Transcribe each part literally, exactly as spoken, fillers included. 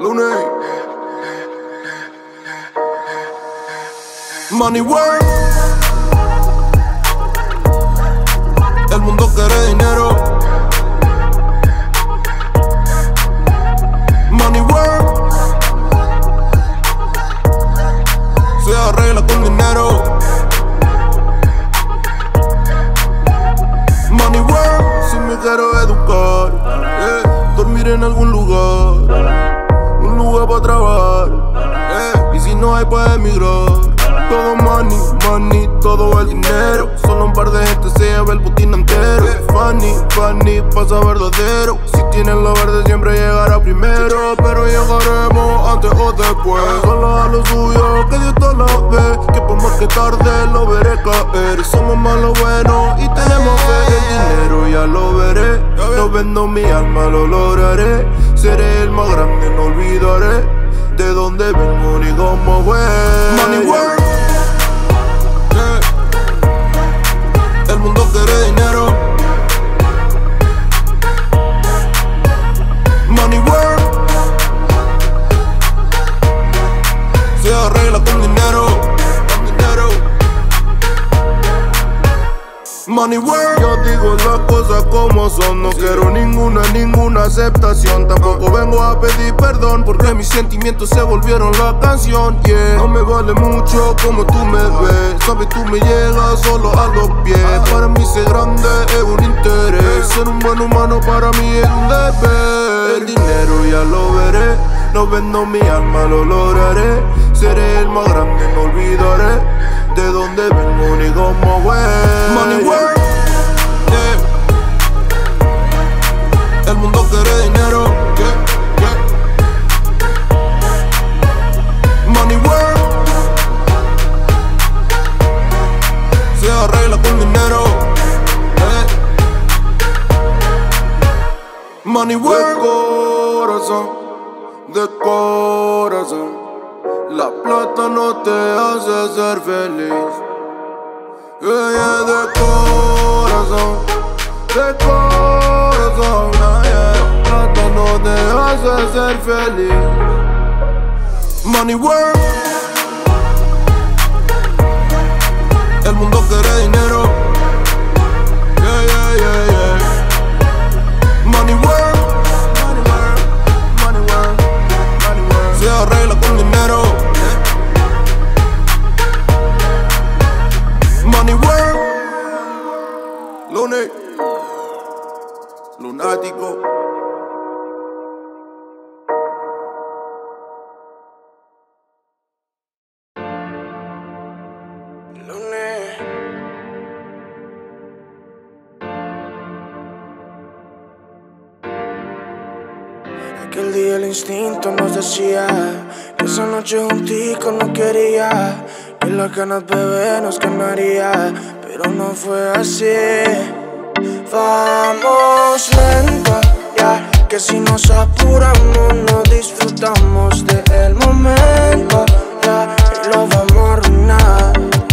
Lunes. Money work. El mundo quiere dinero. Money work. Se arregla con dinero. Money work. Si me quiero educar, eh, dormir en algún lugar, un lugar para trabajar, eh, y si no hay pues emigrar. Todo money, money, todo el dinero. Solo un par de gente se lleva el botín entero. Funny, funny, pasa verdadero. Si tienen lo verde siempre llegará primero. Pero llegaremos antes o después. Solo a lo suyo, que Dios te lo ve. Que por más que tarde lo veré caer. Somos más lo bueno y tenemos fe. El dinero ya lo veré. No vendo mi alma, lo lograré. Seré el más grande, no olvidaré de dónde vengo ni cómo voy. Money work. El mundo quiere dinero. Money work. Se arregla con dinero. Con dinero. Money work. Yo digo las cosas como son. No quiero ninguna, ninguna aceptación. Tampoco vengo a pedir perdón, porque mis sentimientos se volvieron la canción, yeah. No me vale mucho como tú me ves. Sabes, tú me llegas solo a los pies. Para mí ser grande es un interés. Ser un buen humano para mí es un deber. El dinero ya lo veré. No vendo mi alma, lo lograré. Seré el más grande, no olvidaré de dónde vengo ni cómo voy. Money work. El mundo quiere dinero, yeah, yeah. Money work. Se arregla con dinero, eh. Money work. De corazón, de corazón. La plata no te hace ser feliz. Yeah, yeah, de corazón, de corazón. No te hace ser feliz. Money work. El mundo quiere dinero. Yeah, yeah, yeah, yeah. Money work. Money work. Money work. Money work. Se arregla con dinero. Money work. Lunes. Lunático. Aquel día el instinto nos decía que esa noche juntico no quería, que las ganas bebé nos quemaría, pero no fue así. Vamos lento, ya, que si nos apuramos no disfrutamos del momento, ya, y lo vamos a arruinar.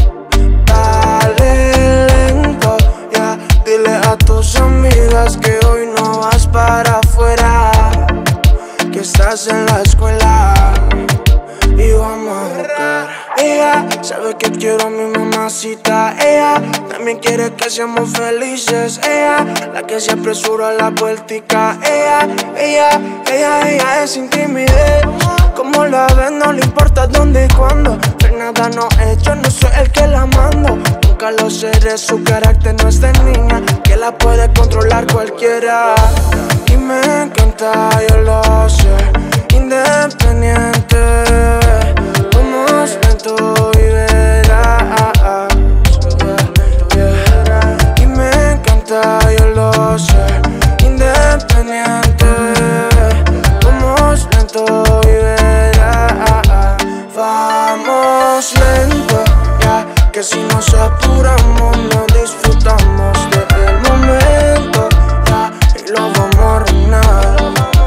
Dale lento, ya, dile a tus amigas que hoy no vas para afuera, que estás en la escuela y vamos a jugar. Ella sabe que quiero a mi mamacita. Ella también quiere que seamos felices. Ella, la que se apresura a la vueltica. Ella, ella, ella, ella es sin timidez. Como la ves no le importa dónde y cuándo. Pero nada no he hecho, no soy el que la mando. Nunca lo seré, su carácter no es de niña, que la puede controlar cualquiera. Y me encanta, yo lo sé, independiente. Vamos lento y verás, yeah, yeah. Y me encanta, yo lo sé, independiente. Vamos lento y verás. Vamos lento, ya, yeah, que si nos apuramos no disfrutamos del momento, ya, yeah, y lo vamos a arruinar.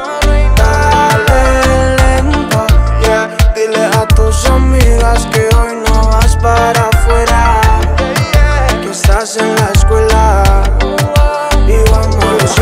Dale lento, yeah, dile a tus amigas que hoy no vas para afuera, que estás en la escuela y vamos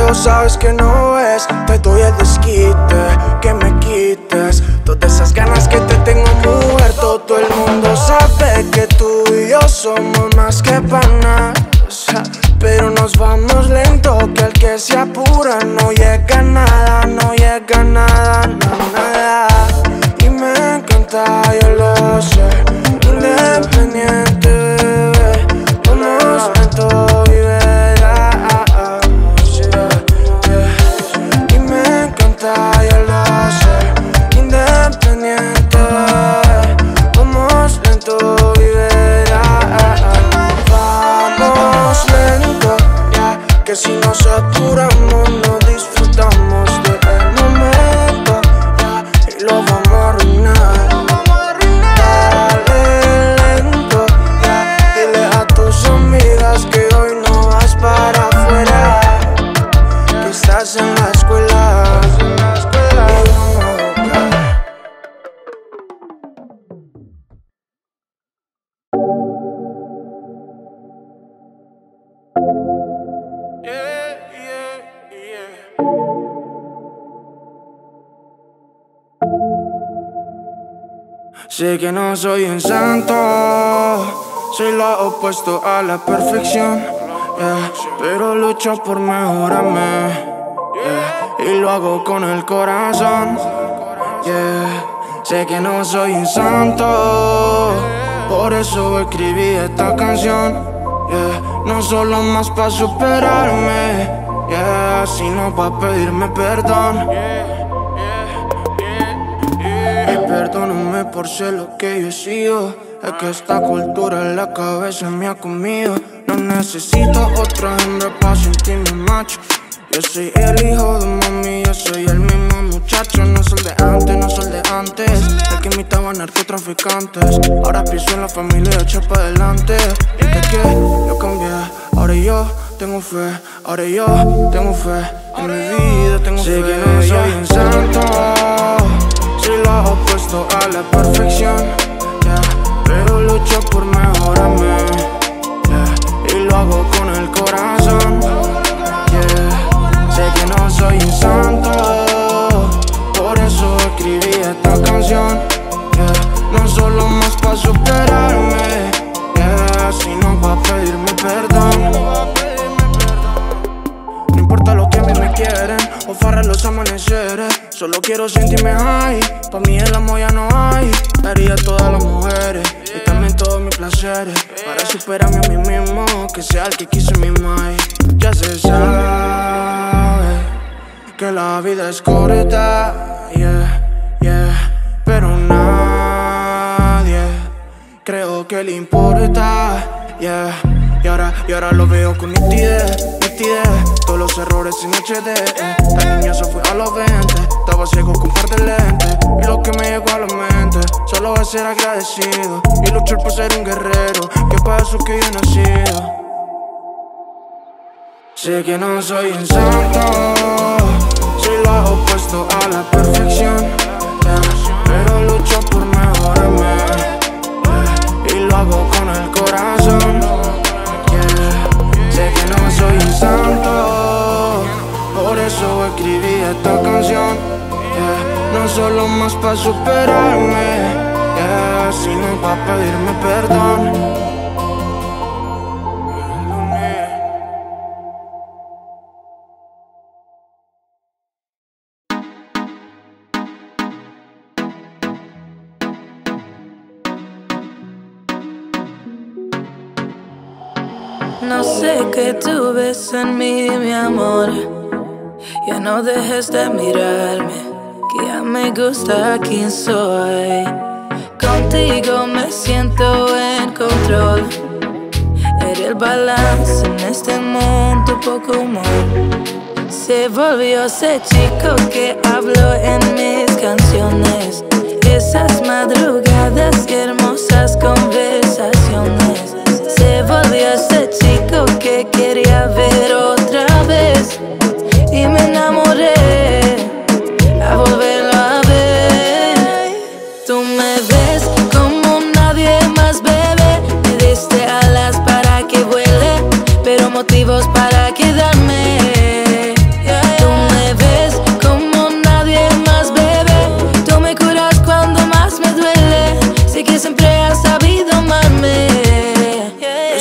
pero sabes que no es. Te doy el desquite, que me quites todas esas ganas que te tengo, mujer. Todo el mundo sabe que tú y yo somos más que panas, pero nos vamos lento, que el que se apura no llega a nada, no llega a nada, no, nada. Y me encanta, yo lo sé, independiente, bebé, vamos lento y verás, yeah, yeah. Y me encanta, yo lo sé, independiente, bebé, vamos lento y verás. Vamos lento, yeah, que si nos apuramos no disfrutamos del momento, yeah, y lo vamos a arruinar. Dale lento, yeah, dile a tus amigas que hoy no vas para afuera, que estás en la escuela, en la escuela. Yeah, yeah, yeah. Sé que no soy un santo, soy lo opuesto a la perfección, yeah, pero lucho por mejorarme, yeah, y lo hago con el corazón, yeah. Sé que no soy un santo, por eso escribí esta canción, yeah. No solo más pa' superarme, yeah, sino pa' pedirme perdón. Y perdóname por ser lo que yo he sido. Es que esta cultura en la cabeza me ha comido. No necesito otra hembra pa' sentirme macho. Yo soy el hijo de mami, yo soy el mismo muchacho. No soy de antes, no soy de antes, el que imitaba narcotraficantes. Ahora pienso en la familia, echa pa' adelante. Y que que yo cambié, ahora yo tengo fe. Ahora yo tengo fe, en mi vida tengo fe. Sé que no soy un santo, soy lo opuesto a la perfección, yeah, pero lucho por mejorarme, yeah, y lo hago con el corazón, yeah. Sé que no soy un santo, por eso escribí esta canción, yeah. No solo más pa' superarme, yeah, sino pa' pedirme perdón. No importa lo que a mí me quieren o farra los amaneceres, solo quiero sentirme high. Pa' mí el amor ya no hay. Daría a todas las mujeres y también todos mis placeres para superarme a mí mismo, que sea el que quiso mi mind. Ya se sabe que la vida es corta, yeah, yeah, pero nadie creo que le importa, yeah. Y ahora, y ahora lo veo con nitidez, nitidez. Todos los errores sin H D, eh. Tan niño se fue a los veinte, estaba ciego con un par de lentes. Y lo que me llegó a la mente solo es ser agradecido y luchar por ser un guerrero, que para eso que yo he nacido. Sé que no soy un santo, soy lo opuesto a la perfección, yeah, pero lucho por mejorarme, yeah, y lo hago con el corazón, yeah. Sé que no soy un santo, por eso escribí esta canción, yeah. No solo más pa' superarme, yeah, sino pa' pedirme perdón. No sé qué tú ves en mí, mi amor. Ya no dejes de mirarme, que ya me gusta quién soy. Contigo me siento en control. Eres el balance en este mundo poco humor. Se volvió ese chico que habló en mis canciones. Esas madrugadas y hermosas conversaciones. Se volvió ese chico que quería ver otra vez. Y me enamoré a volverlo a ver. Tú me ves como nadie más, bebé. Me diste alas para que vuele, pero motivos para quedarme.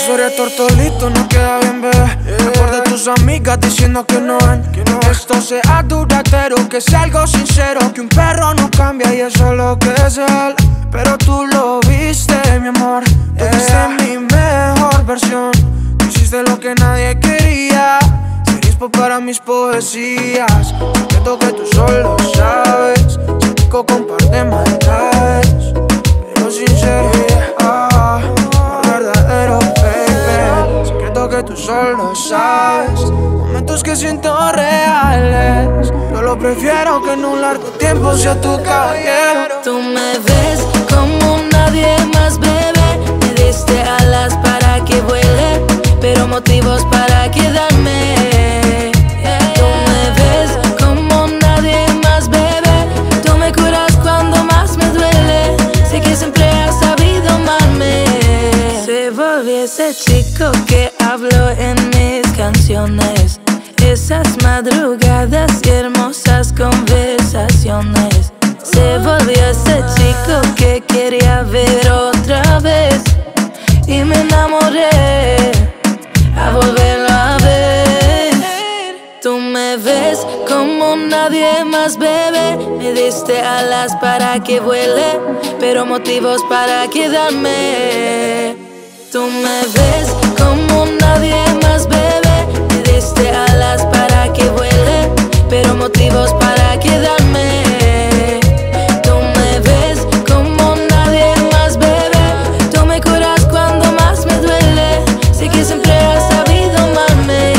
historia tortolito no queda bien, bebé. Mejor de tus amigas diciendo que no ven que no esto sea duradero, que sea algo sincero, que un perro no cambia y eso es lo que es él. Pero tú lo viste, mi amor. Tú viste mi mejor versión. Tú hiciste lo que nadie quería. Serías para mis poesías. Siento que tú solo sabes. Se pico con par de maldades, pero sincero, ah, verdadero, baby. Secreto que tú solo sabes. Momentos que siento reales. Yo lo prefiero que en un largo tiempo sea tu caballero. Tú me ves como nadie más, bebé. Me diste alas para que vuele, pero motivos para quedarme. Tú me ves como nadie más, bebé. Tú me curas cuando más me duele. Sé que siempre has sabido amarme. Se volvió ese chico que hablo en mis canciones. Esas madrugadas y hermosas conversaciones. Se volvió ese chico que quería ver otra vez. Y me enamoré a volverlo a ver. Tú me ves como nadie más, bebé. Me diste alas para que vuele, pero motivos para quedarme. Tú me ves como nadie más, bebé. Me diste alas para que vuele, pero motivos para quedarme. Tú me ves como nadie más, bebé. Tú me curas cuando más me duele. Sé que siempre has sabido amarme.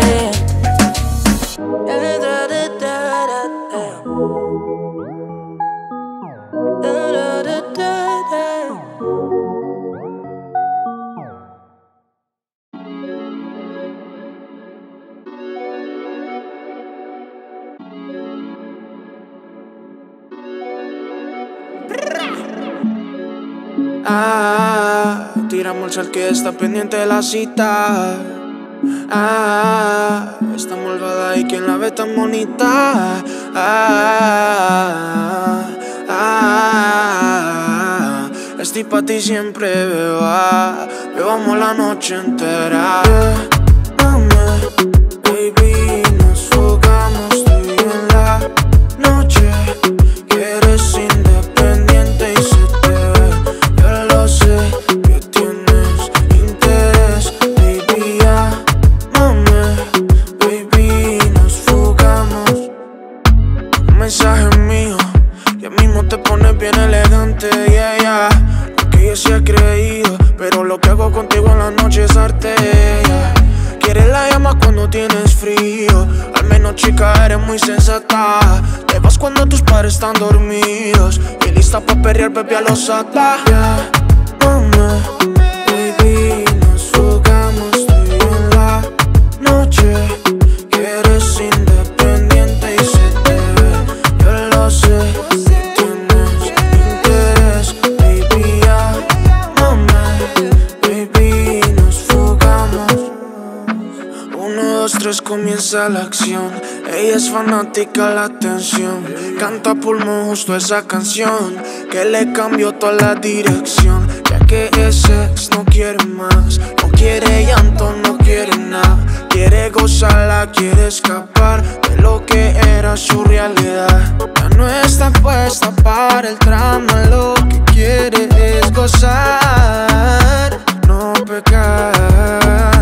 Ah, tiramos el sal que está pendiente de la cita. Ah, está malvada y quien la ve tan bonita. Ah, ah, estoy pa' ti siempre, beba. Bebamos la noche entera. Mami, baby, nos jugamos tú y en la noche. Que eres independiente y se te ve. Yo lo sé que tienes interés, baby, ya. Mami, baby, nos fugamos. Un mensaje mío y a mismo te pones bien elegante, yeah, yeah. Lo que yo sí he creído, pero lo que hago contigo en la noche es arte, yeah. Quieres la llama cuando tienes frío. Al menos, chica, eres muy sensata. Te vas cuando tus padres están dormidos. Y lista pa' perrear, bebé, a los ata, yeah. Mami, baby, nos jugamos tú y en la noche. Que eres independiente y se te ve. Yo lo sé que tienes interés, baby, ya. Mami, baby, nos fugamos. Uno, dos, tres, comienza la acción. Ella es fanática de la atención. Canta a pulmón justo esa canción que le cambió toda la dirección. Ya que ese ex no quiere más, no quiere llanto, no quiere nada. Quiere gozarla, quiere escapar de lo que era su realidad. Ya no está puesta para el drama, lo que quiere es gozar, no pecar.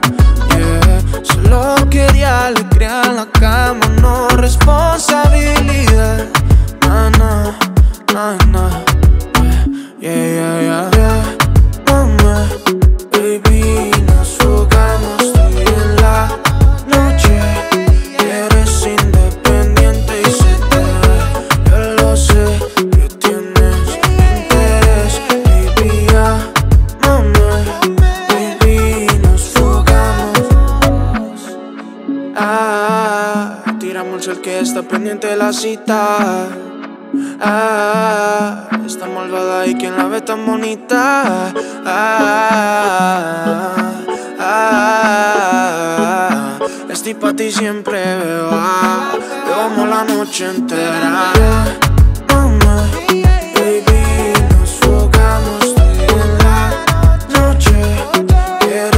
Solo quería alegría en la cama, no responsabilidad. Na, na, na, na. Yeah, yeah, yeah, yeah. Mama, baby, nos jugamos tú y en la noche. Eres independiente y se te ve. Yo lo sé que tienes interés, baby, ya. Mama, baby, nos fugamos. Ah, tiramos el que está pendiente de la cita. Ah, está malvada y quien la ve tan bonita. Ah, ah, estoy pa' ti siempre, beba. Bebamos la noche entera. Mama, baby, nos jugamos tú y en la noche.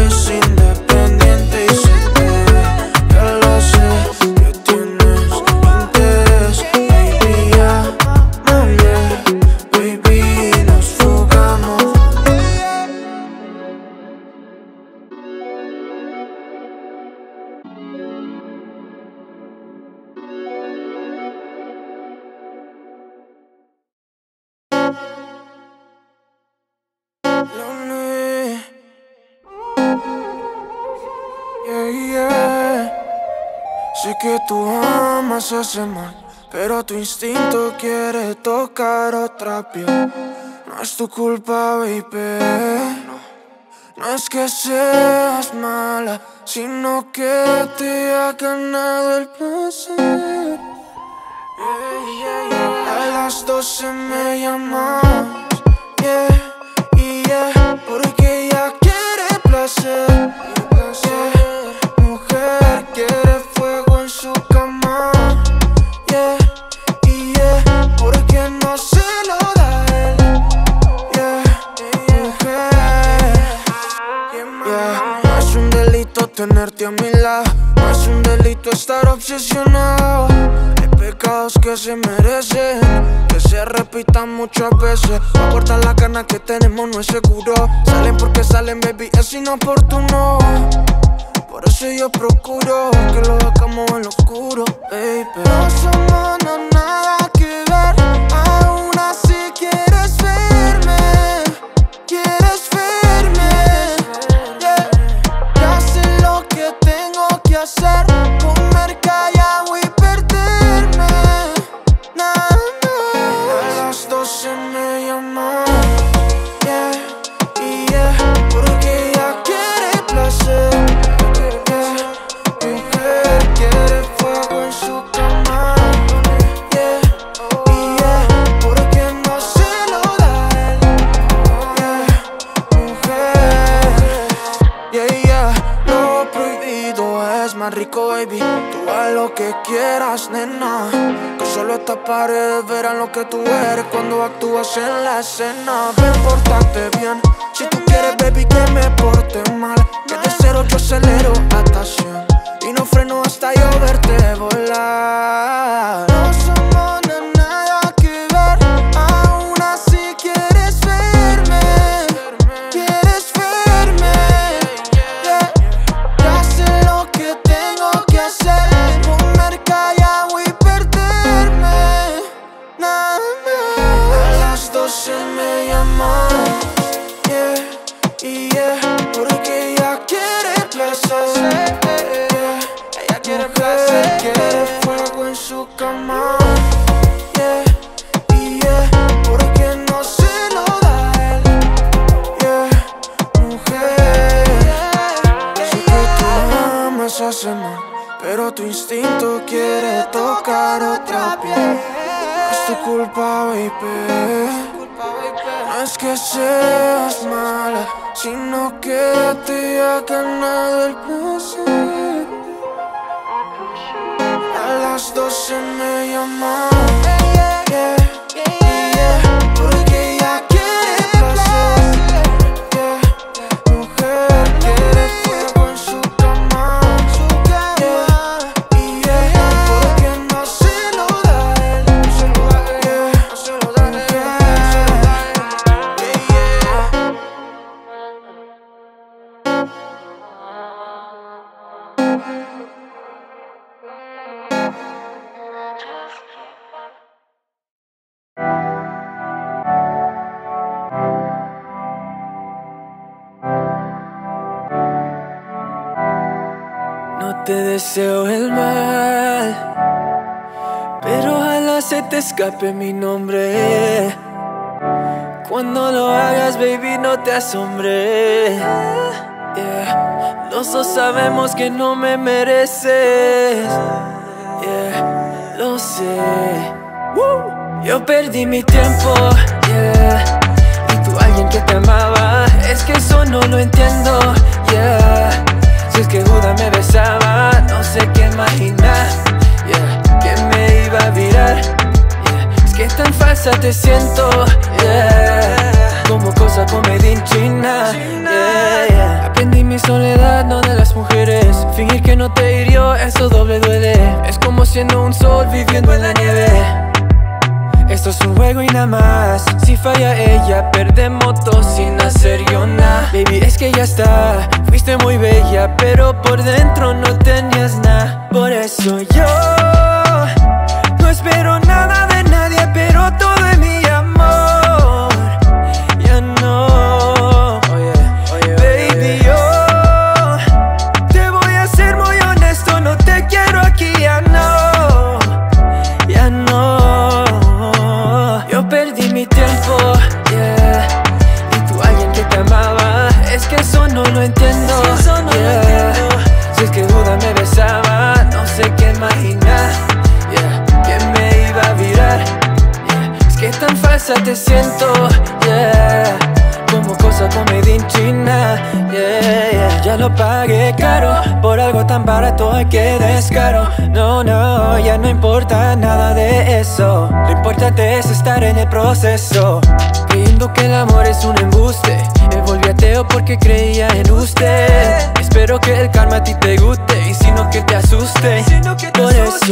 Yeah, yeah. Sé que tú amas ese mal, pero tu instinto quiere tocar otra piel. No es tu culpa, baby. No es que seas mala, sino que te ha ganado el placer. Yeah, yeah, yeah. A las doce me llamas, yeah, yeah, porque ella quiere placer. Yeah. Mujer quiere fuego en su cama, yeah, yeah, porque no se lo da él. Yeah, mujer, yeah. No es un delito tenerte a mi lado, no es un delito estar obsesionado. Hay pecados que se merecen, que se repitan muchas veces. No cortar la cana que tenemos no es seguro. Salen porque salen, baby, es inoportuno. Por eso yo procuro que lo hagamos en lo oscuro, baby. No somos no, nada que ver, aún así quieres verme, quieres verme, yeah. Ya sé lo que tengo que hacer, comer callado y perderme, nah, nah. A las doce me llaman, yeah, yeah, porque ella quiere placer. Rico, baby, tú haz lo que quieras, nena. Que solo estas paredes verán lo que tú eres cuando actúas en la escena. Ven, pórtate bien. Si tú quieres, baby, que me porte mal, que de cero yo acelero hasta cien y no freno hasta yo verte volar. No somos de nada que ver, aún así quieres verme, quieres verme, yeah. Ya sé lo que tengo que hacer, comer callado y perderme, nah, nah. A las doce me llaman, yeah, yeah, porque ella quiere placer, yeah. Ella quiere placer, quiere fuego en su cama, yeah, yeah, porque no se lo da él, yeah, mujer. Sé que tú amas ese mal, pero tu instinto quiere tocar otra piel. No es tu culpa, baby. No es que seas mala, sino que te ha ganado el placer. A las doce me llaman, yeah, yeah, porque ella quiere placer, yeah. Mujer quiere fuego en su cama, yeah, yeah, porque no se lo da él, yeah, no se lo da él, yeah, yeah. No te deseo el mal, pero ojalá se te escape mi nombre. Cuando lo hagas, baby, no te asombre, yeah. Los dos sabemos que no me mereces, yeah. Lo sé, Woo. Yo perdí mi tiempo, yeah. Y tú alguien que te amaba, es que eso no lo entiendo, yeah. Si es que Judas me besaba, no sé qué imaginar, yeah, que me iba a virar, yeah. Es que tan falsa te siento, yeah, como cosa comedia en China, yeah, yeah. Aprendí mi soledad, no de las mujeres. Fingir que no te hirió, eso doble duele. Es como siendo un sol viviendo en la nieve. Esto es un juego y nada más. Si falla ella, perdemos dos sin hacer yo nada. Baby, es que ya está. Fuiste muy bella, pero por dentro no tenías nada. Por eso yo no espero nada de nadie, pero todo es mi amor. Ya no, oye, oye, baby, yo te voy a te siento, yeah. Como cosa con made in China, yeah, yeah. Ya lo pagué caro, por algo tan barato hay que descaro. No, no, ya no importa nada de eso. Lo importante es estar en el proceso. Creyendo que el amor es un embuste, me volví ateo porque creía en usted. Espero que el karma a ti te guste, y si no que te asuste. Por eso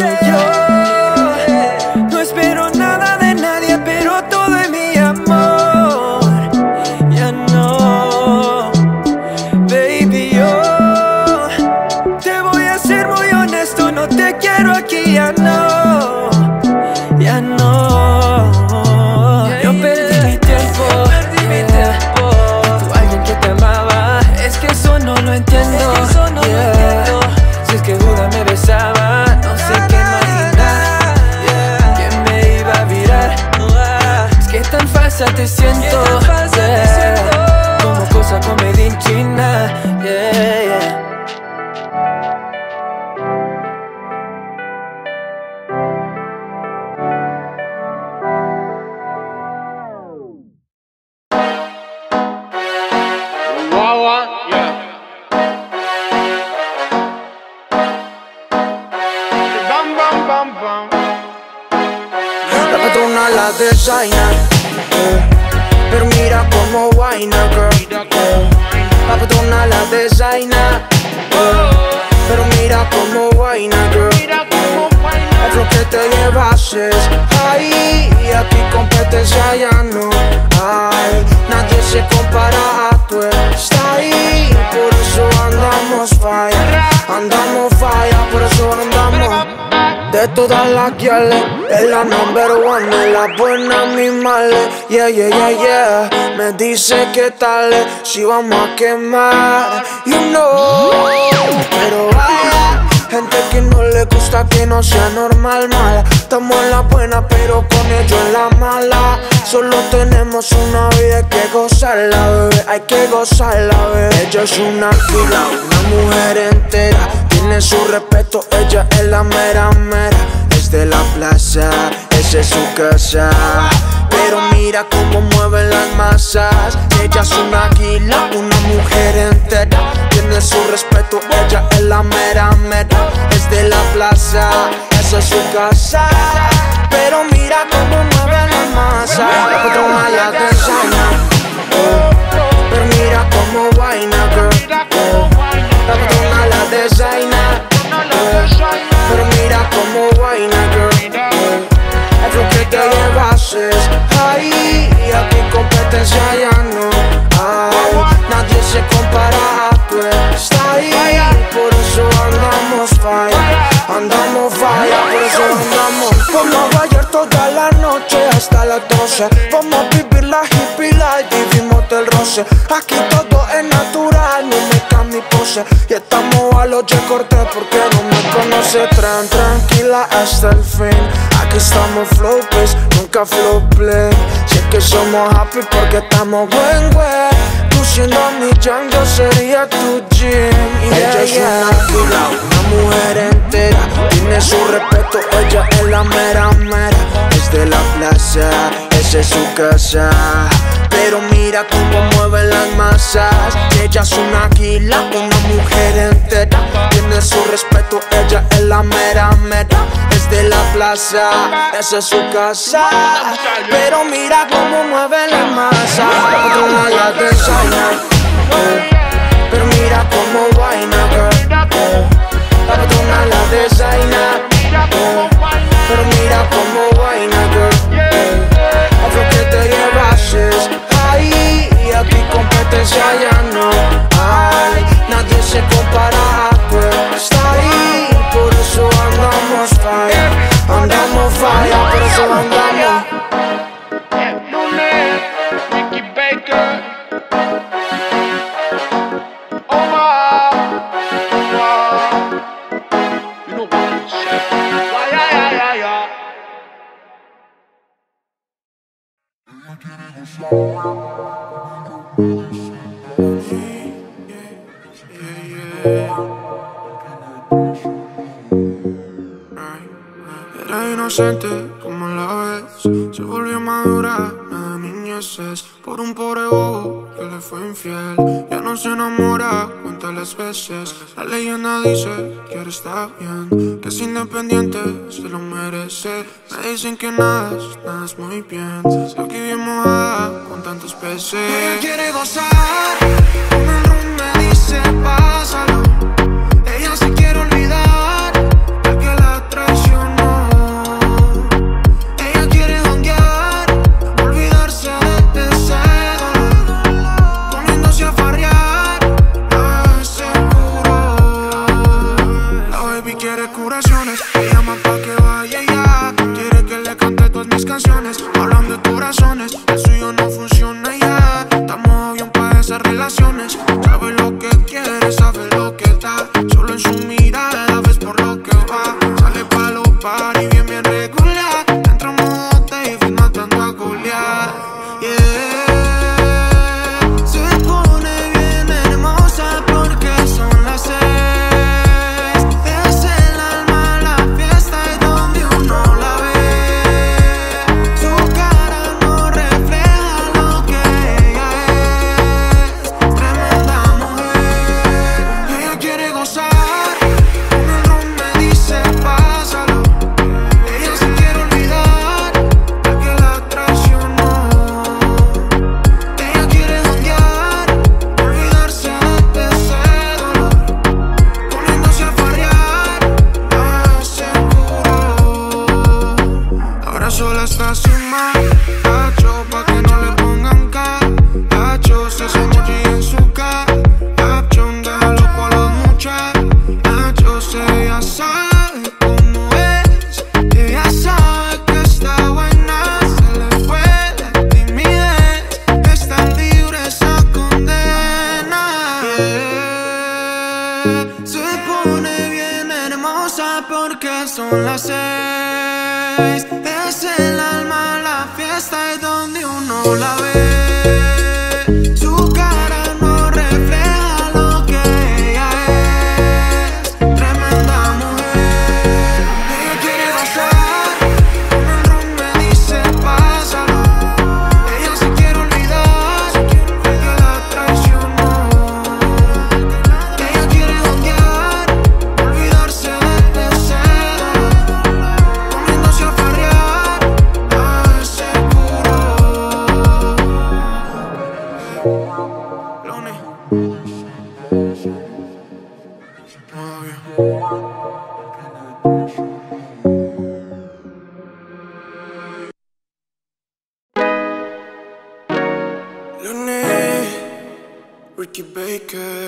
yo no espero nada de nadie, pero todo es mi amor. Ya no, baby, yo te voy a ser muy honesto, no te quiero aquí, ya no, ya no. Yo perdí mi tiempo, mi tiempo. Tú alguien que te amaba, es que eso no lo entiendo, yeah. Si es que Judas me besaba, no sé qué imaginar, yeah. ¿Quién me iba a virar? Es que tan falsa te siento, yeah. Como cosa con made in China, yeah, yeah. La patrona la designa, eh. Pero mira como guayna, girl, eh. La patrona la designa, eh. Pero mira como guayna, girl, eh. El flow que te llevases, ay, y aquí competencia ya no hay. Nadie se compara a tu style, por eso andamos falla, andamos falla, por eso andamos. De todas las guiales, es la number one, es la buena, mi male. Yeah, yeah, yeah, yeah. Me dice que tal, si vamos a quemar, you know. Pero vaya, gente que no le gusta que no sea normal, mala. Estamos en la buena, pero con ellos en la mala. Solo tenemos una vida, hay que gozarla, bebé, hay que gozarla, bebé. Ella es una fila, una mujer entera. Tiene su respeto, ella es la mera mera. Es de la plaza, esa es su casa. Pero mira cómo mueven las masas. Ella es una águila, una mujer entera. Tiene su respeto, ella es la mera mera. Es de la plaza, esa es su casa. Pero mira cómo mueven las masas. La patrona la designa, oh. Pero mira cómo vaina, girl, oh. La patrona la designa, oh. Pero mira cómo vaina, girl, oh. El flow que te llevases, ay, y aquí competencia ya no hay. Nadie se compara a tu style, por eso andamos falla, andamos falla, por eso andamos. Vamos a bailar toda la noche hasta las doce. Vamos a vivir la hippie life, vivimos del roce. Aquí todo es natural, no me cambio mi pose. Y estamos a los J Cortés porque no me conoce. Tran, tranquila hasta el fin. Aquí estamos flow, pues, nunca flow play. Si es que somos happy porque estamos buen güey. Tú siendo mi Django sería tu Jim. Y ella es una fila, una mujer entera. Tiene su respeto, ella es la mera mera. Es de la plaza, esa es su casa. Pero mira cómo mueven las masas. Ella es una águila, una mujer entera. Tiene su respeto, ella es la mera mera. Es de la plaza, esa es su casa. Pero mira cómo mueven las masas. La patrona la designa, oh. Pero mira cómo vaina, girl, oh. La patrona la designa, oh. Pero mira cómo vaina, girl, oh. El flow que te llevases, ay, y aquí competencia ya no hay. Nadie se compara a tu style, por eso andamos falla, andamos falla, por eso andamos. Ricky Baker. Oh wow, wow. You know what? Why, yeah, yeah, yeah, Era inocente como la ves, se volvió madura, nada veces por un pobre bobo que le fue infiel. Ya no se enamora, cuenta las veces. La leyenda dice que ahora está bien, que es independiente, se lo merece. Me dicen que nada, nada es muy bien. Yo aquí bien mojada con tantos peces. Ella quiere gozar, con el rum me dice pásalo. Ella se quiere olvidar del que la traicionó. Ella quiere donguear, olvidarse de ese dolor, poniéndose a farrear, la seguro. La baby quiere curaciones, me llama pa' que vaya ya. Quiere que le cante todas mis canciones, hablando de corazones. El suyo no funciona ya, estamos bien pa' esas relaciones. Sabe lo que quiere, sabe lo que da. Solo en su mirada ves por lo que va. Sale pa' los party bien bien regular. Entra en modo David matando a Goliat. Yeah. Se pone bien hermosa porque son las seis. Es el alma la fiesta y donde uno la ve. Su cara no refleja lo que ella es. Tremenda mujer. Ella quiere gozar, con el rum me dice pásalo. Ella se quiere olvidar del que la traicionó. Ella quiere donguear, olvidarse de ese dolor, poniéndose a farrear, la seguro. Ahora sola está sin más, hacho, pa' que no le pongan K. Hacho, se hace emoji en su cara. Hacho, déjalo con los muchachos. Hacho, ella sabe cómo es. Ella sabe que está buena, se le fue la timidez. Está libre esa condena. Yeah. Se pone bien hermosa porque son las seis. Es el alma la fiesta y donde uno la ve. Su cara no refleja lo que ella es. Tremenda mujer. Ella quiere gozar, con el rum me dice pásalo. Ella se quiere olvidar del que la traicionó. Ella quiere donguear, olvidarse de ese dolor, poniéndose a farrear, la seguro. Lone. Obvio. Lone, Ricky Baker.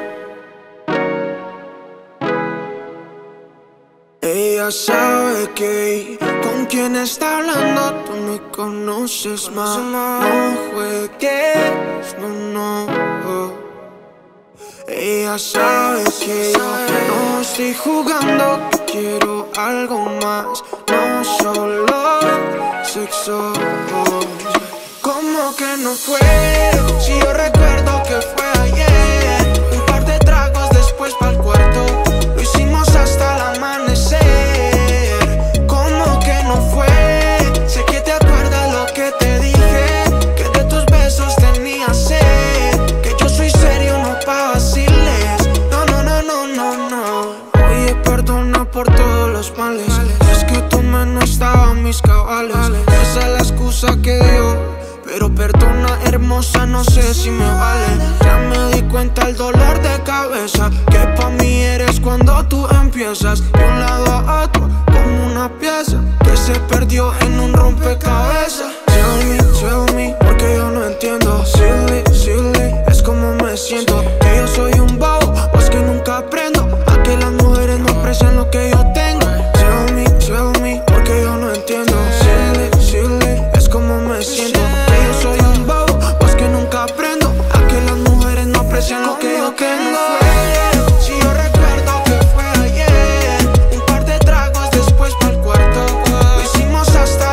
Ella sabe que con quien está hablando tú me conoces más. No juegues, no, no. Ella sabe que yo no estoy jugando, que quiero algo más, no solo sexo. ¿Cómo que no fue? Si yo recuerdo que fue ayer. Un par de tragos después pa'l cuarto, lo hicimos hasta el amanecer. ¿Cómo que no fue? Sé que te acuerdas lo que te dije, que de tus besos tenía sed, que yo soy serio, no pa' vaciles. No, no, no, no, no, no. Oye, perdona por todos los males. Es que tu mano estaba en mis cabales. Esa es la excusa que dio. Pero perdona, hermosa, no sé si me vale. Ya me di cuenta el dolor de cabeza, que pa' mí eres cuando tú empiezas. De un lado a otro, como una pieza que se perdió en un rompecabezas. Tell me, tell me, porque yo no entiendo. Silly, silly, es como me siento. Que yo soy un bobo, pues que nunca aprendo a que las mujeres no aprecian lo que yo tengo. Tell me, tell me, porque yo no entiendo. Silly, silly, es como me siento. Soy un bobo, pues que nunca aprendo a que las mujeres no aprecian lo que yo tengo. Si yo recuerdo que fue ayer, un par de tragos después pa'l cuarto, lo hicimos hasta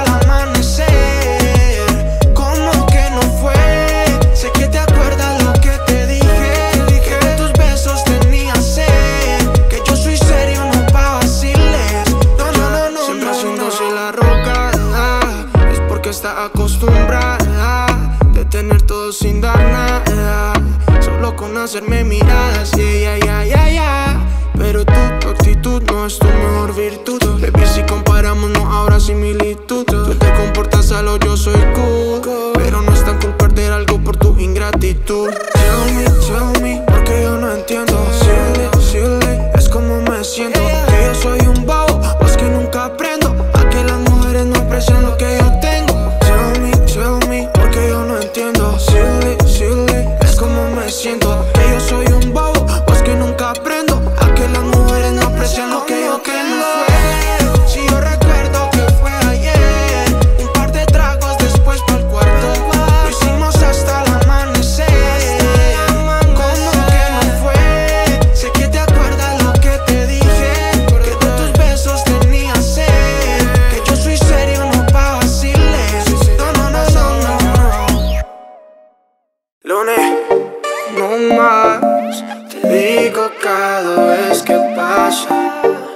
hacerme miradas, yeah, yeah, yeah, yeah. Pero tú, tu actitud no es tu mejor virtud. Baby, si comparamos no habrá similitud. Tú te comportas a lo yo soy cool, pero no es tan cool perder algo por tu ingratitud. Tell me, tell me, porque yo no entiendo. Silly, silly, es como me siento. Que yo soy un bobo, pues que nunca aprendo a que las mujeres no aprecian lo que yo tengo. Tell me, tell me, porque yo no entiendo. Silly, silly, es como me siento. Que yo soy un bobo, pues que nunca aprendo a que las mujeres no aprecian lo que yo tengo. Si yo recuerdo que fue ayer, un par de tragos después pa'l cuarto, lo hicimos hasta el amanecer. ¿Cómo que no fue? Sé que te acuerdas lo que te dije, que de tus besos tenía sed, que yo soy serio, no pa' vaciles. No, no, no, no, no. Lunes, no más, te digo cada vez que pasa.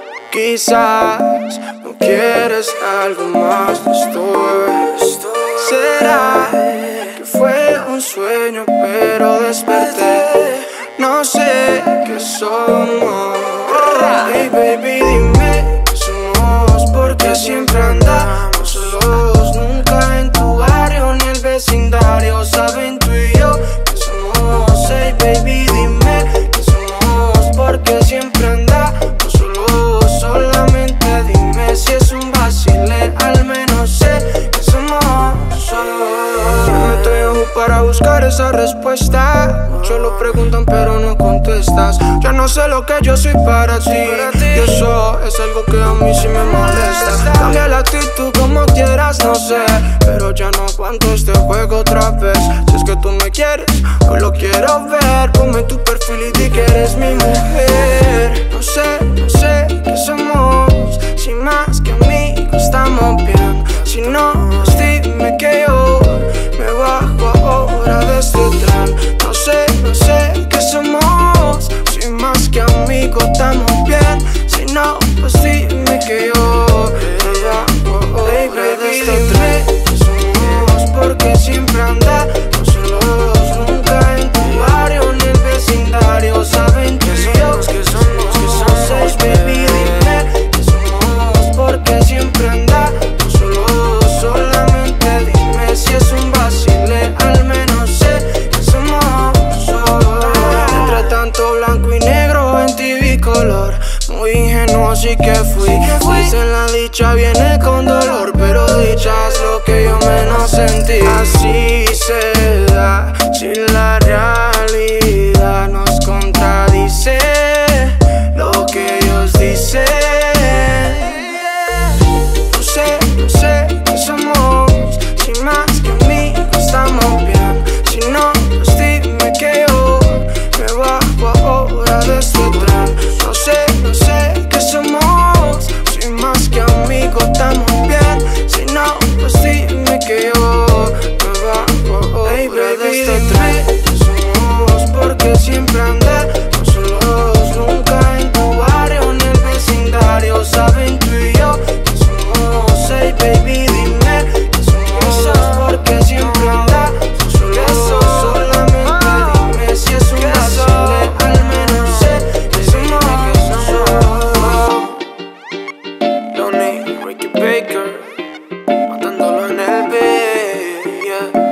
Quizás no quieres algo más de esto, bebé. Será que fue un sueño pero desperté. No sé qué somos. Hey baby, dime qué somos, porque siempre andamos solos. Nunca en tu barrio ni el vecindario saben tú y yo que somos. Hey baby, dime qué somos, porque siempre andamos solos. Solamente dime si es un vacile, al menos sé que somos solos. Yo me estoy ojo para buscar esa respuesta. Muchos lo preguntan pero no contestas. Ya no sé lo que yo soy para ti, y eso es algo que a mí sí me molesta. Cambia la actitud como quieras, no sé, pero ya no aguanto este juego otra vez. Si es que tú me quieres, yo lo quiero ver. Ponme tu perfil y di que eres mi mujer. No sé, no sé qué somos, si más que amigos estamos bien. Si no, pues dime que yo me bajo ahora de este tren. No sé, no sé qué somos, si más que amigos estamos bien. Si no, pues dime que yo me bajo ahora de este tren. Que somos, porque siempre andamos solos. Nunca en tu barrio ni el vecindario saben tú y yo que somos, que somos, baby, dime que somos, porque siempre andamos solos. Solamente dime si es un vacile, al menos sé que somos solos. Entre tanto blanco y negro en T V color, muy ingenuo sí que fui. Dicen la dicha viene con dolor, pero dicha es lo que yo menos sentí. Así se da, si la realidad nos contradice lo que ellos dicen. No sé, no sé qué somos, si más que amigos estamos bien. Si no, pues dime que yo me bajo ahora de este tren. No sé, no sé qué somos, si más que amigos estamos bien. Si no, pues dime que yo me bajo ahora de este tren. Que somos, porque siempre andamos solos. Nunca en tu barrio ni el vecindario saben tú y yo que somos. Hey baby, dime que somos, porque siempre andamos solos. Solamente dime si es un vacile, al menos sé que somos. Lonely, Ricky Baker, matándolo en el beat, yeah.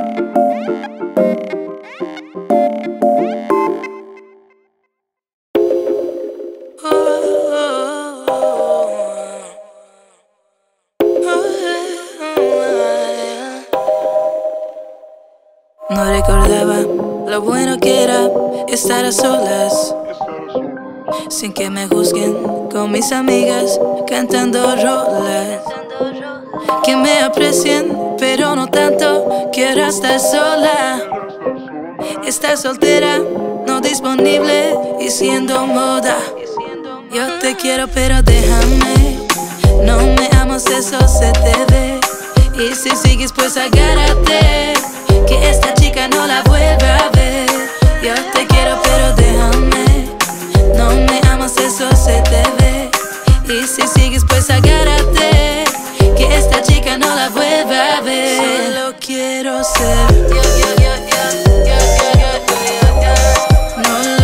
No recordaba lo bueno que era estar a solas, sin que me juzguen con mis amigas cantando rolas. Que me aprecien, pero no tanto. Quiero estar sola, estar soltera, no disponible y siendo moda. Yo te quiero pero déjame, no me amas, eso se te ve. Y si sigues pues agárrate, que esta chica no la vuelva a ver. Yo te quiero pero déjame, no me amas, eso se te ve. Y si sigues pues agárrate, que esta chica no la vuelva a ver. Solo quiero ser, no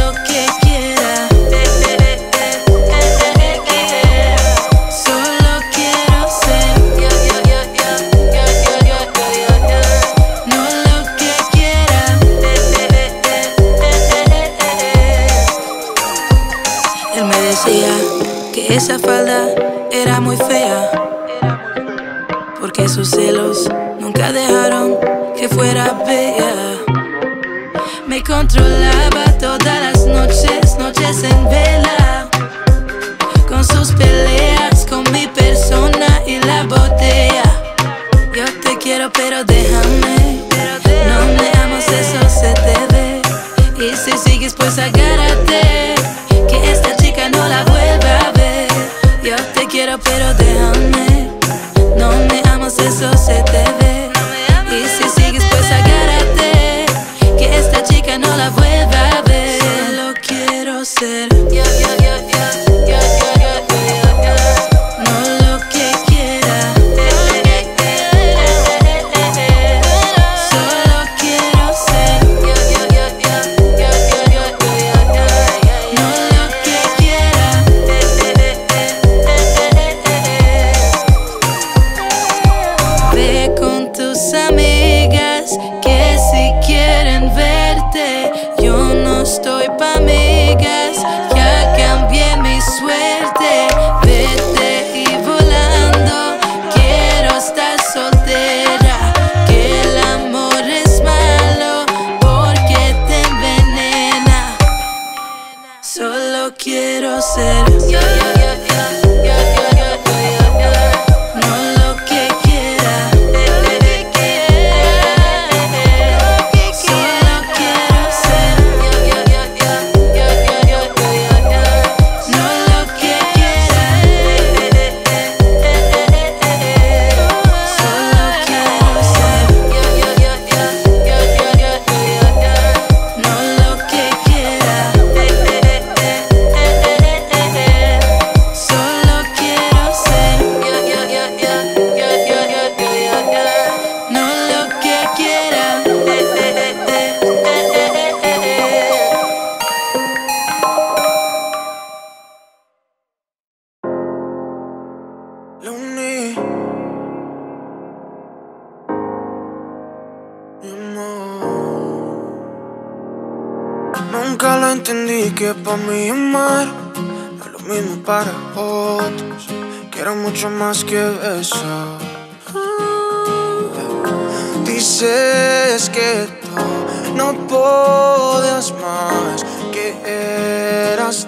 decía que esa falda era muy fea, porque sus celos nunca dejaron que fuera bella. Me controlaba todas las noches, noches en vela, con sus peleas, con mi persona y la botella. Yo te quiero pero déjame, no me amas, eso se te ve. Y si sigues pues agárrate, que esta chica no la vuelva a ver. Yo te quiero pero déjame, no me amas, eso se te ve. Y si sigues pues agárrate, que esta chica no la vuelva a ver. Solo quiero ser yo, yo, yo, yo, yo, yo, yo, yo, no lo que quiera. Solo quiero ser yo, yo, yo, yo, yo, yo, yo, yo, no lo que quiera. Ve con tus amigas que si quieren verte, yo no estoy pa' amigas, ya cambié mi suerte. Vete y volando, quiero estar soltera, que el amor es malo porque te envenena. Solo quiero ser yo, yo, yo, yo, yo, yo, yo, yo, no lo que quiera. Solo quiero ser yo, yo, yo, yo, yo, yo, yo, yo, no lo que quiera. Solo quiero ser yo, yo, yo, yo, yo, yo, yo, yo, no lo que quiera. Solo quiero ser yo, yo, yo, yo, yo, yo, yo, yo, yo, no lo que quiera. Lonely, mi amor. Nunca lo entendí que pa' mí amar es lo mismo para otros, que era mucho más que eso. Dices que tú no podías más, que eras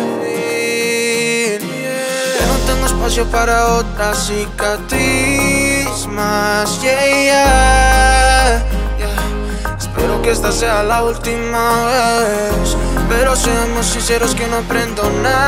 débil, que no tengo espacio para otra cicatriz más. Yeah, yeah, yeah. Espero que esta sea la última vez, pero seamos sinceros que no aprendo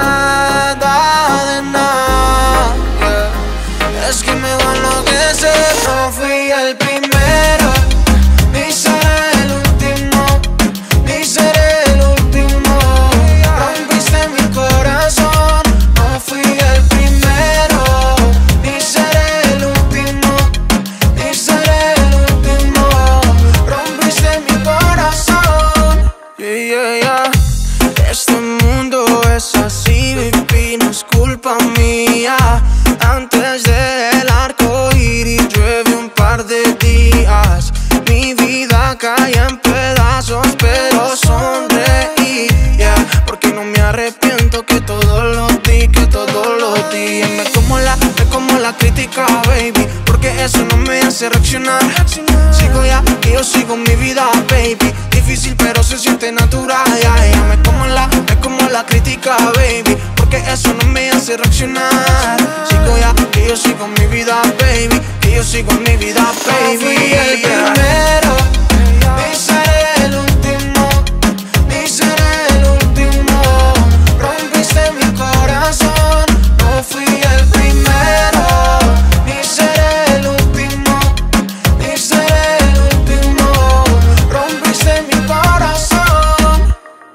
nada de nada. Yeah. Es que me va a enloquecer. No fui el primero, ni seré el último, ni seré el último. Rompiste mi corazón. No fui el primero, ni seré el último, ni seré el último. Rompiste mi corazón. Yeah, yeah, yeah. Este mundo es así, baby, no es culpa mía. Antes del arco iris llueve un par de días. Mi vida cae en pedazos, pero sonreí, yeah, porque no me arrepiento que todo lo di, que todo lo di. Me como la, me como la crítica, baby, porque eso no me hace reaccionar. Sigo ya y yo sigo mi vida, baby. Difícil pero se siente natural, yeah, yeah. Me como la, me como la crítica, baby, porque eso no me hace reaccionar. Sigo ya y yo sigo mi vida, baby, y yo sigo mi vida, baby. No fui el primero, ni seré el último, ni seré el último. Rompiste mi corazón. No fui el primero, ni seré el último, ni seré el último. Rompiste mi corazón.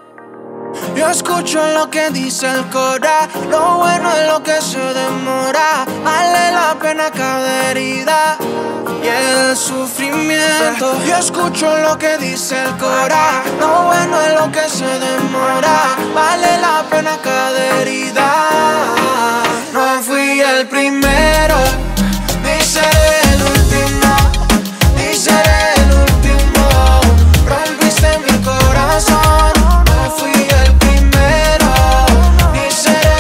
Yo escucho lo que dice el cora, lo bueno es lo que se demora. Vale la pena cada herida y el sufrimiento. Yo escucho lo que dice el cora, lo bueno es lo que se demora. Vale la pena cada herida. No fui el primero, ni seré el último, ni seré el último. Rompiste mi corazón. No fui el primero, ni seré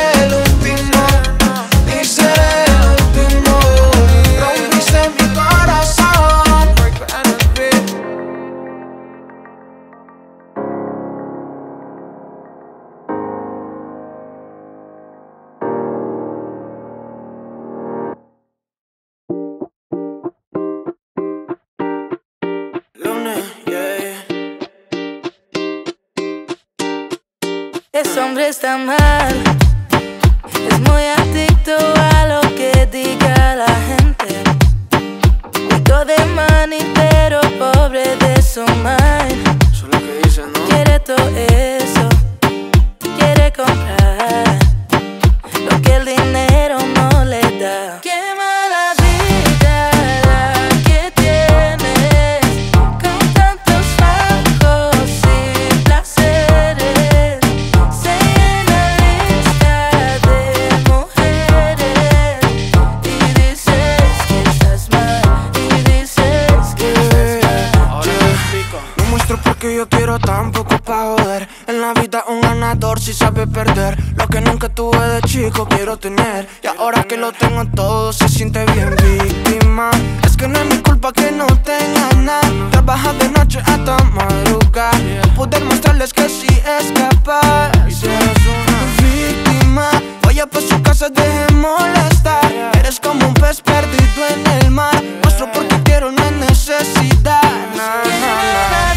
hombre está mal, es muy adicto a lo que diga la gente. Rico de money pero pobre de su mind. Eso es lo que dicen, ¿no? Quiere todo eso, quiere comprar lo que el dinero no le da. Qué mala vida la que tienes, con tantos bajos y placeres. Se llena lista de mujeres y dices que estás mal, y dices que estás mal. Ahora te explico. No muestro porque yo quiero tan poco pa' joder. En la vida un ganador si sabe perder. Lo que nunca tuve de chico quiero tener. Y ahora que lo tengo todo se siente bien víctima. Es que no es mi culpa que no tenga nada. Trabaja de noche hasta madrugar, poder mostrarles que sí es capaz. Y tú eres una víctima. Vaya pa' su casa, deje molestar. Eres como un pez perdido en el mar. Muestro porque quiero, no es necesidad. Nah, nah, nah.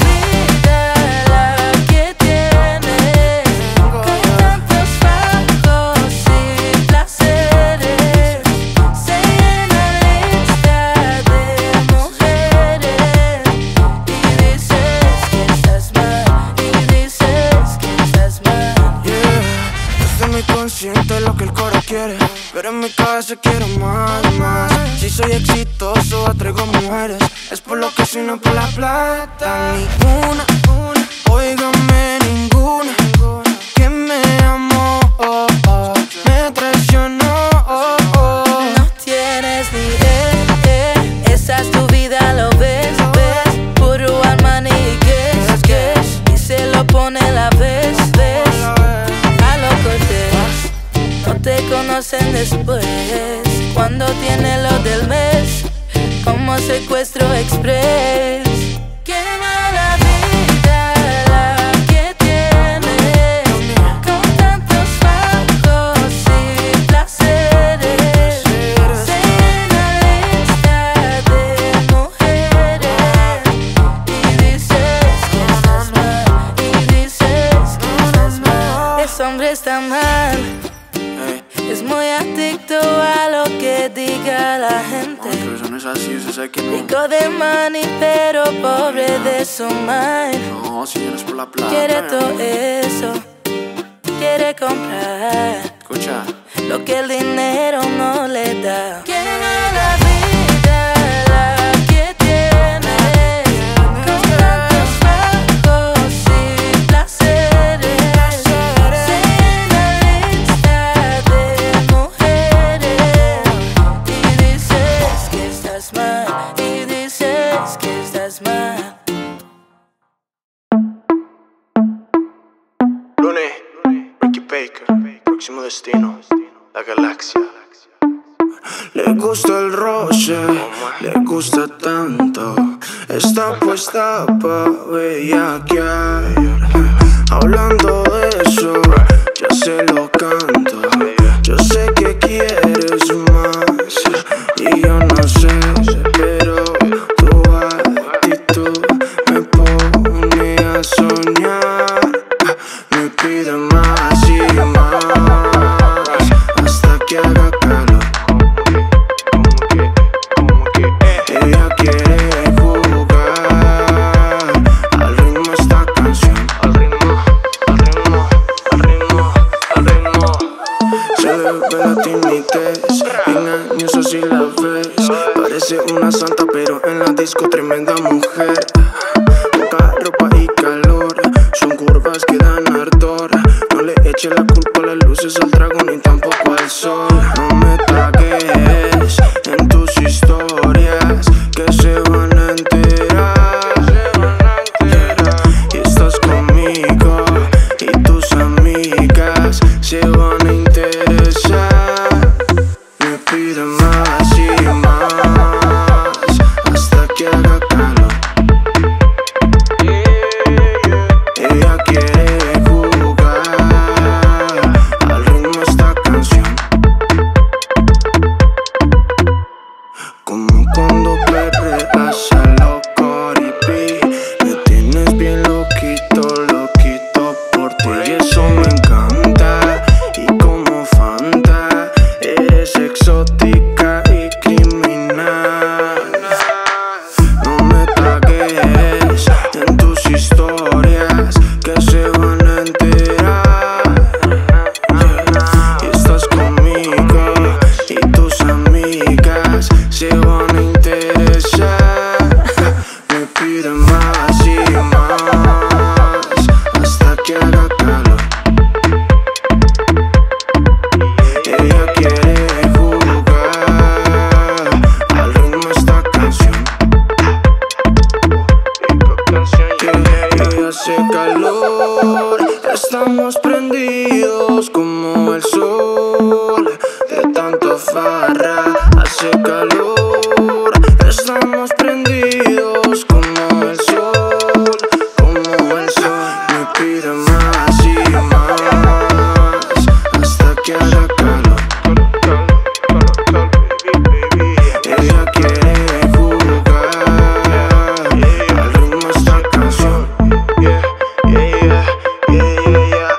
Siente lo que el coro quiere, pero en mi cabeza quiero más, más. Si soy exitoso atraigo mujeres, es por lo que soy, no por la plata. Ninguna, óigame ninguna, que me amó, oh, oh, me traicionó, oh, oh. No tienes ni eh, eh, esa es tu vida, lo ves, ves. Puro Armani y Guess, Guess, y se lo pone la vez, ves. A lo cortés. No te conocen después, cuando tiene lo del mes, como secuestro express. Qué mala vida la que tienes, con tantos bajos y placeres. Se llena lista de mujeres y dices que estás mal, y dices que estás mal. Ese hombre está mal, es muy adicto a lo que diga la gente. Pero eso no es así, usted sabe que no. Rico de money pero pobre de su mind. No, si no es por la plata. Quiere todo eso, quiere comprar Escucha. lo que el dinero no le da. Qué mala vida la que tienes, con tantos bajos y placeres. Se llena lista de mujeres y dices que estás mal, y dices que estás mal. Lune, Ricky Baker, próximo destino, la galaxia. Le gusta el roce, le gusta tanto. Está puesta pa' bellaquear. Hablando de eso, ya se lo canto. Yo sé que quieres más y yo no sé, pero tu actitud me pone a soñar. Me pide más y más hasta que haga calor. Ella quiere jugar al ritmo de esta canción. Al ritmo, al ritmo, al ritmo, al ritmo. Se le ve la timidez, engañosa si la ves. Parece una santa pero en la disco tremenda mujer. Poca ropa y calor, son curvas que dan ardor. No le eche la culpa a las luces, al dragón ni tampoco al sol. No me tagues en tus historias que se van a enterar. Y estás conmigo y tus amigas se van a interesar. Me pide más y más hasta que haga calor. Ella quiere jugar al ritmo de esta canción. alcohol, de tanta farra, hace calor. Estamos prendidos como el sol, como el sol. Me pide más y más, hasta que haga calor. Ella quiere jugar al ritmo de esta canción. Yeah, yeah, yeah, yeah, yeah.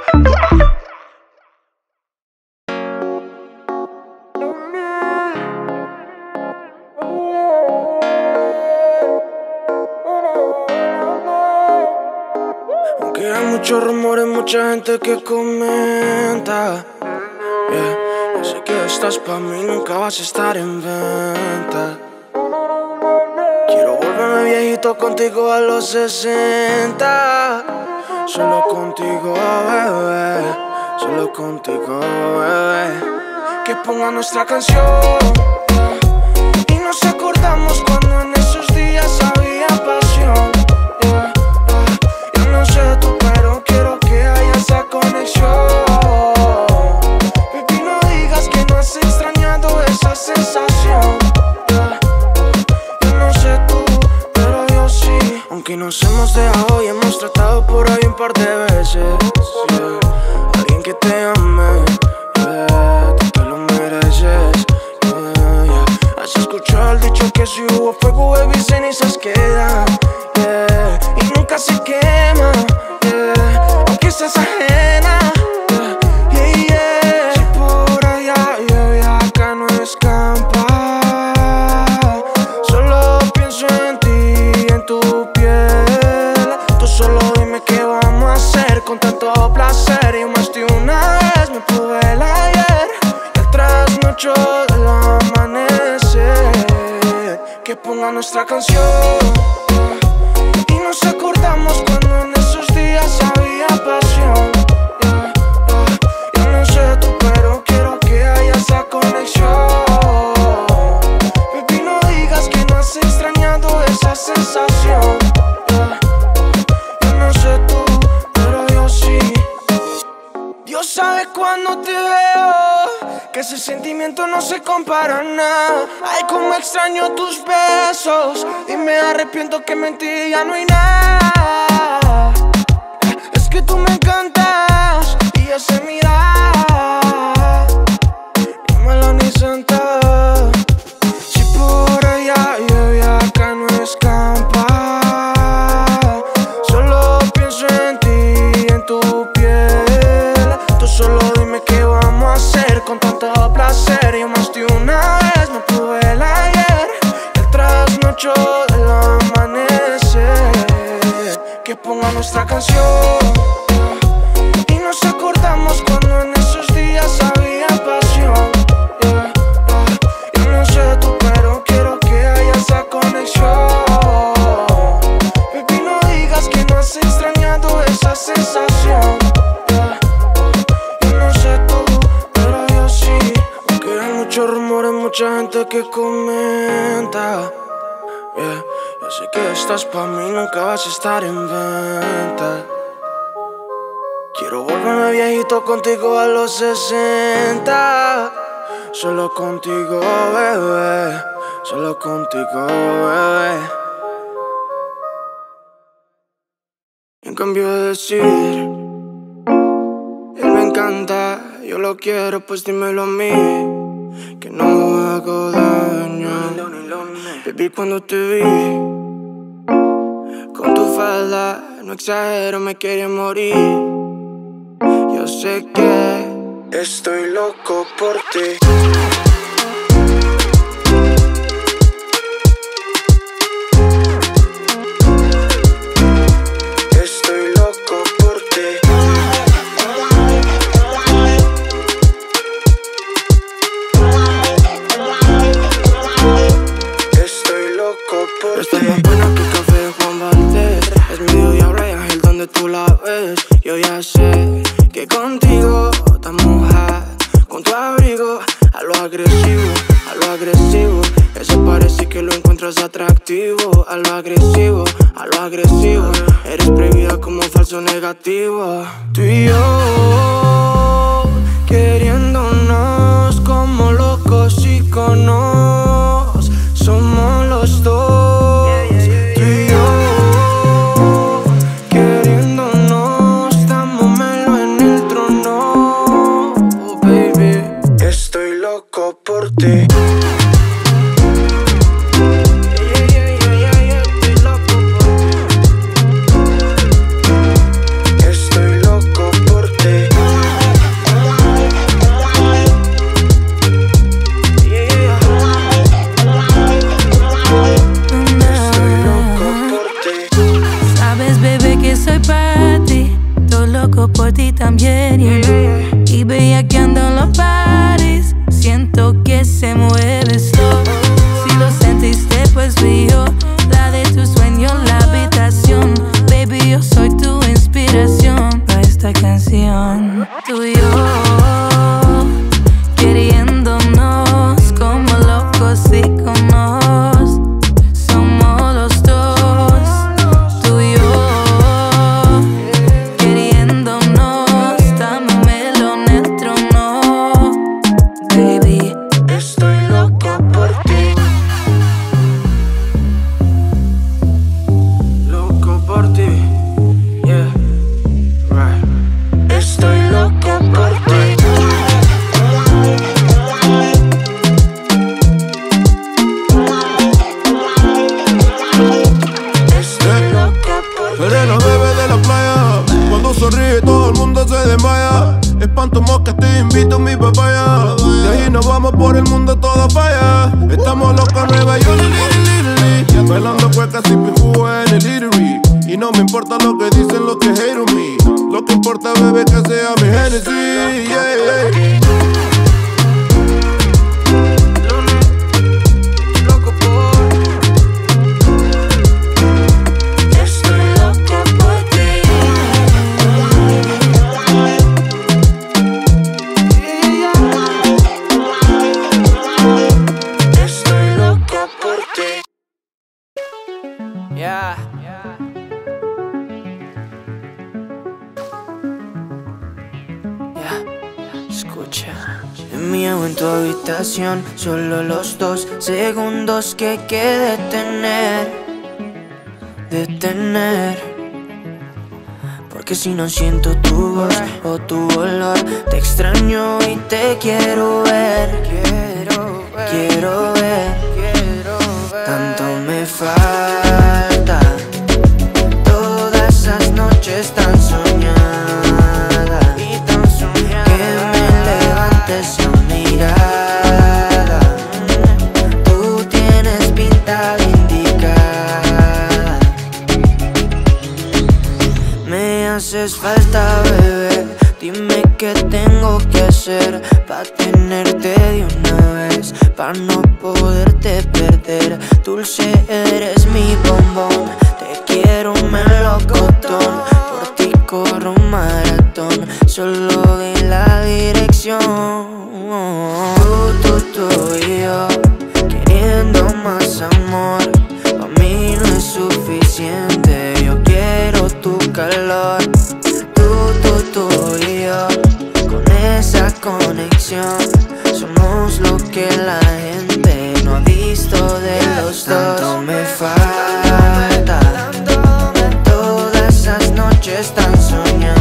Aunque hay muchos rumores, mucha gente que comenta, yeah, yo sé que estás pa' mí, nunca vas a estar en venta. Quiero volverme viejito contigo a los sesenta. Solo contigo, bebé, solo contigo, bebé. Que ponga nuestra canción, yeah, y nos acordamos cuando en esos días había pasión. Yeah, yeah. Yo no sé tú, pero quiero que haya esa conexión. Baby, no digas que no has extrañado esa sensación. Yeah. Yo no sé tú, pero yo sí. Aunque nos hemos dejado y hemos tratado por ahí un par de veces, yeah. Alguien que te ame, yeah, tú te lo mereces, yeah, yeah. Has escuchado el dicho que si hubo fuego, baby, cenizas quedan, yeah. Y nunca se quema, yeah, aunque seas ajena, yeah, yeah, yeah. Si por allá llueve, acá no escampa. Solo pienso en ti, en tu piel. Tú solo dime qué vamos a hacer con tanto placer. Y más de una vez me pude el ayer, el trasnocho del amanecer. Que ponga nuestra canción, y nos acordamos cuando en esos días había pasión. Yeah, yeah. Yo no sé tú, pero quiero que haya esa conexión. Baby, no digas que no has extrañado esa sensación. Yeah. Yo no sé tú, pero yo sí. Dios sabe cuando te veo, que ese sentimiento no se compara a nada. Ay, como extraño tus besos, y me arrepiento que mentí, ya no hay nada. Es que tú me encantas, y ese mirar, dímelo ni santa. Si por allá llueve, acá no escampa. Solo pienso en ti, en tu piel. Tú solo dime qué vamos a hacer con tanto placer. Y más de una vez me pude el ayer, el trasnocho del amanecer. Que ponga nuestra canción, y nos acordamos cuando en esos días había pasión. Yeah, yeah. Yo no sé tú, pero quiero que haya esa conexión. Baby, no digas que no has extrañado esa sensación. Yeah. Yo no sé tú, pero yo sí. Aunque hay muchos rumores, mucha gente que comenta, yeah, yo sé que estás pa' mí, nunca vas a estar en venta. Quiero volverme viejito contigo a los sesenta. Solo contigo, bebé, solo contigo, bebé. En cambio de decir, él me encanta, yo lo quiero, pues dímelo a mí, que no hago daño. Baby, cuando te vi con tu falda, no exagero, me quería morir. Yo sé que estoy loco por ti. Estoy loco por ti. Estoy loco por ti. Está más buena que el café de Juan Valdez. Es medio diablo y ángel donde tú la ves. Yo ya sé que contigo estamos hot, con tu abrigo a lo agresivo, a lo agresivo. Eso parece que lo encuentras atractivo. A lo agresivo, a lo agresivo. Eres prohibida como falso negativo. Tú y yo, queriéndonos como locos iconos. Somos los dos, tú y yo, queriéndonos, dámosmelo en el trono, oh, baby. Estoy loco por ti. Por ti también, yeah. Y bellaqueando en los bares, siento que se mueve slow. Si lo sentiste, pues vi yo la de tu sueño, la habitación. Baby, yo soy tu inspiración para esta canción. Tú y yo, queriéndonos como locos iconos. Somos los dos, tú y yo. Espanto moscas, te invito a mi papaya. De ahí nos vamos por el mundo, todo falla. Estamos locos, Nueva York, li, bailando cuecas y jugo en el Eatery. Y no me importa lo que dicen los que hate on me. Lo que importa, bebé, que sea mi Genesis, yeah, yeah. Yeah. Yeah. Escucha. Me hago en tu habitación, solo los dos segundos que hay que detener. Detener. Porque si no siento tu voz o tu olor, te extraño y te quiero ver. Quiero ver. Quiero ver. Quiero ver. Tanto me falta. Todas esas noches tan soñadas y tan soñadas, que me levantes a mirada. Tú tienes pinta de indicada. Me haces falta, bebé. Dime qué tengo que hacer pa' tenerte de una vez, pa' no poderte perder. Dulce, eres mi bombón. Te quiero melocotón. Por ti corro un maratón. Solo de la dirección. Tú, tú, tú y yo, queriendo más amor. Pa' mí no es suficiente. Yo quiero tu calor. Tú, tú, tú y yo, con esa conexión, somos lo que la gente no ha visto de los dos. Tanto me falta, todas esas noches tan soñadas,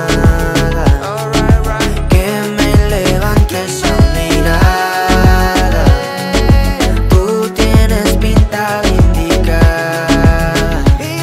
que me levantes a mirada. Tú tienes pinta de indicada.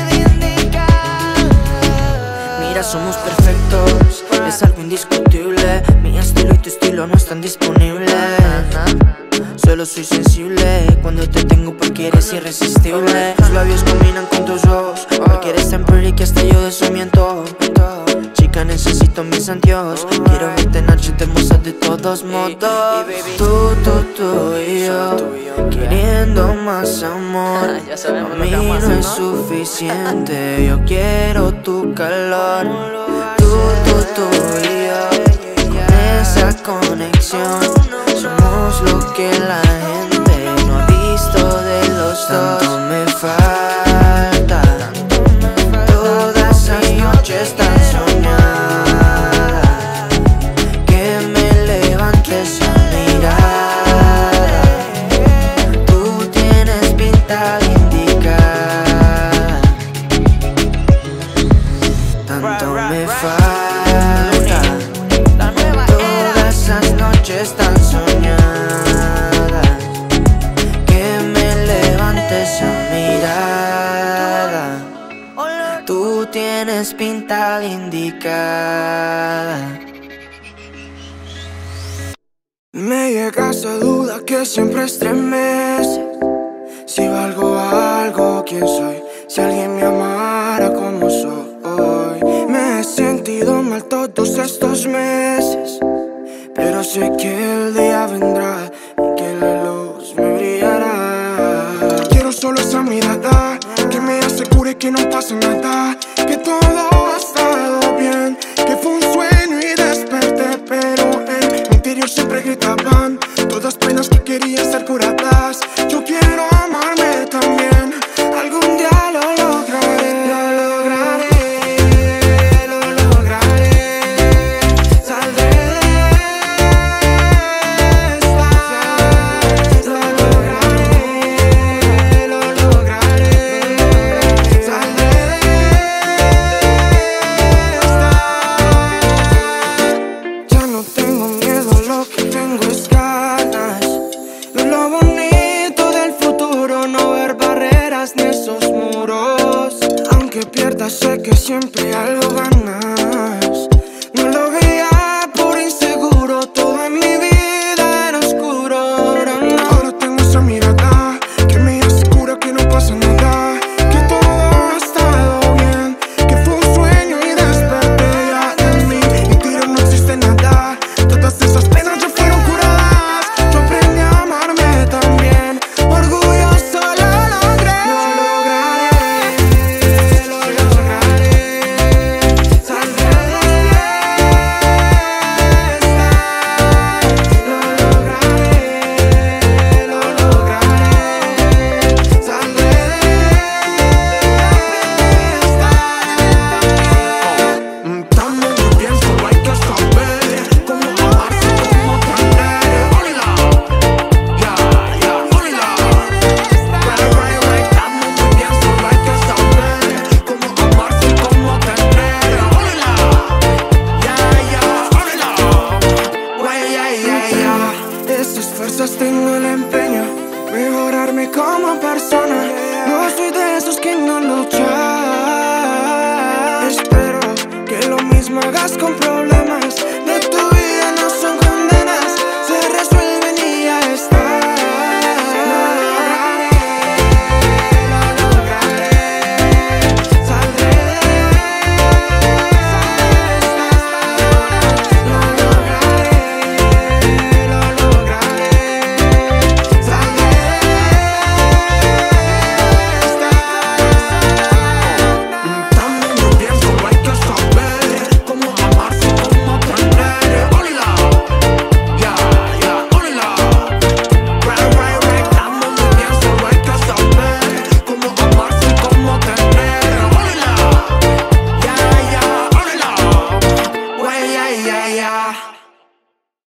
Mira, somos perfectos, es algo indiscutible. Mi estilo y tu estilo no están disponibles. Solo soy sensible cuando te tengo porque eres irresistible. Tus labios combinan con tus ojos, porque eres tan pretty que hasta yo de eso miento. Chica, necesito mis anteojos. Quiero verte en noche hermosa de todos modos. Tú, tú, tú y yo, queriendo más amor. A mí no es suficiente. Yo quiero tu calor. Tú, tú, tú y yo, con esa conexión, somos lo que la gente no ha visto de los dos. Tanto me falta, todas esas noches tan soñadas, que me pinta la indicada. Me llega esa duda que siempre estremece. Si valgo algo, ¿quién soy? Si alguien me amara como soy. Me he sentido mal todos estos meses, pero sé que el día vendrá y que la luz me brillará. Quiero solo esa mirada que me asegure que no pasa nada, que todo ha estado bien, que fue un sueño y desperté, pero en mi interior siempre gritaban todas penas que querían ser curadas. Yo quiero amarme también, algún día lo lograré, lo lograré, lo lograré. Saldré de esta, lo lograré, lo lograré. Saldré de esta. Ya no tengo miedo, lo que tengo es ganas. Ver lo bonito del futuro, no ver barreras ni esos muros. Aunque pierdas, sé que siempre algo ganas. No lo veía por inseguro, todo en mi vida era oscuro. Ahora no. Ahora tengo esa mirada que me asegura que no pasa nada, que todo ha estado bien, que fue un sueño y desperté. Ya en mi interior no existe nada, todas esas penas ya fueron curadas. Yo aprendí a amarme también, orgulloso lo logré. Lo lograré, lo lograré. Saldré de esta, lo lograré, lo lograré. Saldré de esta. Estamos muy bien, solo hay que saber cómo amarse, cómo tener. Hola, ya, ya, hola. Right, right, right. Estamos muy bien, solo hay que saber cómo amarse, cómo tener. Hola, ya, ya, hola. Guay, ya, ya, ya. Esas fuerzas tengo el empeño, mejorarme como persona. No soy de esos que no luchan. Espero que lo mismo hagas con problemas.